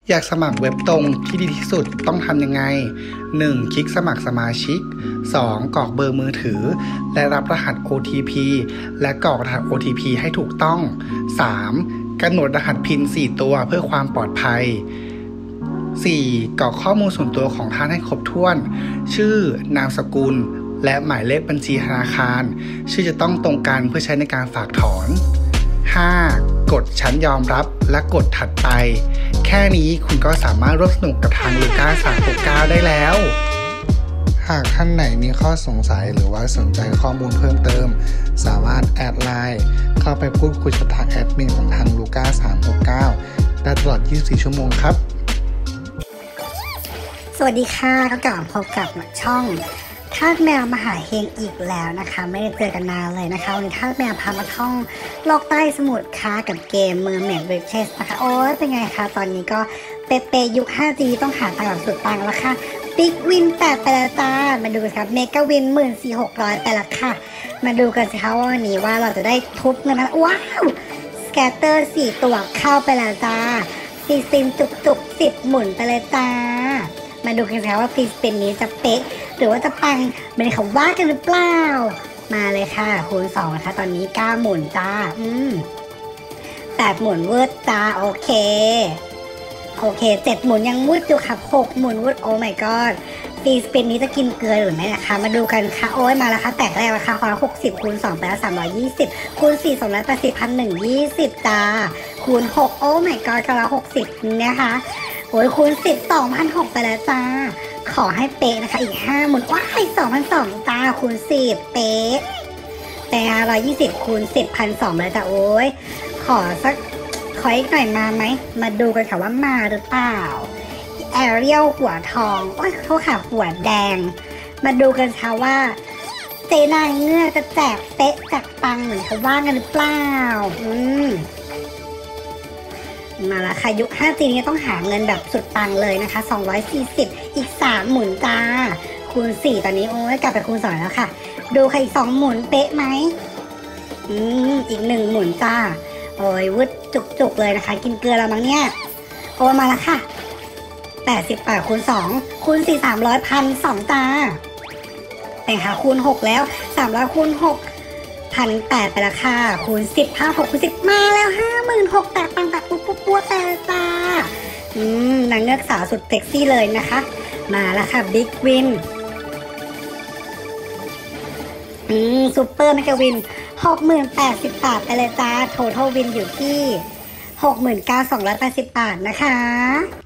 อยากสมัครเว็บตรงที่ดีที่สุดต้องทำยังไง 1. คลิกสมัครสมาชิก 2. กรอกเบอร์มือถือและรับรหัส OTP และกรอกรหัส OTP ให้ถูกต้อง 3. กำหนดรหัสพิน 4 ตัวเพื่อความปลอดภัย 4. กรอกข้อมูลส่วนตัวของท่านให้ครบถ้วน ชื่อ นามสกุล และหมายเลขบัญชีธนาคาร ชื่อจะต้องตรงกันเพื่อใช้ในการฝากถอน 5. กดฉันยอมรับและกดถัดไปแค่นี้คุณก็สามารถร่วมสนุกกับทางลูก้า369ได้แล้ว หากท่านไหนมีข้อสงสัยหรือว่าสนใจข้อมูลเพิ่มเติมสามารถแอดไลน์เข้าไปพูดคุยกับทางแอดมินของทางลูก้า369ได้ตลอด24ชั่วโมงครับสวัสดีค่ะก็กลับมาพบกับช่องทาสแมวมหาเฮงอีกแล้วนะคะไม่ได้เจอกันนานเลยนะคะวันนี้ทาสแมวพามาท่องโลกใต้สมุทรค่ะกับเกมMermaid Richesนะคะโอ้ยเป็นไงคะตอนนี้ก็เป๊ะยุค 5G ต้องหาตังค์แบบสุดปังแล้วค่ะบิ๊กวิน8ไปแล้วจ้ามาดูกันครับเมกะวิน 14,600 ไปแล้วค่ะมาดูกันสิคะว่าวันนี้ว่าเราจะได้ทุบเงินนะว้าวสแกตเตอร์4ตัวเข้าไปแล้วจ้าฟรีสปินจุก10หมุนไปเลยจ้ามาดูกันสิคะว่าฟรีสปินนี้จะเป๊ะหรือว่าจะปังไม่ได้เขาว่ากันหรือเปล่ามาเลยค่ะคูณ2นะคะตอนนี้9หมุนจ้า8หมุนวืดจ้าโอเค7หมุนยังมุดอยู่ค่ะ6หมุนวืดโอ้ my god ฟรีสปินนี้จะกินเกลือหรือไม่นะคะมาดูกันค่ะโอ้ยมาแล้วค่ะแตกแรกราคา160คูณ2ไปแล้ว320คูณ4 280 1,120จ้าคูณ6โอ้ my god ก็แล้ว60นะคะโอ้ยคูณ10 2,600ไปแล้วจ้าขอให้เป๊ะนะคะอีก5หมุนว้าย2,200จ้าคูณ10เป๊ะแต่120คูณ10 1,200เลยจ้าโอ้ยขออีกหน่อยมาไหมมาดูกันค่ะว่ามาหรือเปล่าแอเรียลหัวทองโอ้ยโทษค่ะหัวแดงมาดูกันค่ะว่าเจนางเงือกจะแจกเป๊ะจากปังเหมือนเขาว่ากันหรือเปล่ามาละค่ะยุค 5G นี้ต้องหาเงินแบบสุดปังเลยนะคะ240อีก3หมุนจ้าคูณ4ตอนนี้โอ้ยกลับไปคูณ2แล้วค่ะดูค่ะอีก2หมุนเป๊ะไหมอีก1หมุนจ้าโอ้ยวึดจุกเลยนะคะกินเกลือแล้วมั้งเนี่ยโอ้มาแล้วค่ะ88คูณ2คูณ4 300 1,200จ้าแต่ค่ะคูณ6แล้ว300คูณ6 1,800ไปแล้วค่ะคูณ10 56คูณ10มาแล้ว56,000แตกปังแตกปุ๊บแต่จ้านางเงือกสาวสุดเซ็กซี่เลยนะคะมาแล้วค่ะบิ๊กวินซูเปอร์เมกะวิน60,080 บาทไปเลยจ้าโททัลวินอยู่ที่69,280 บาทนะคะ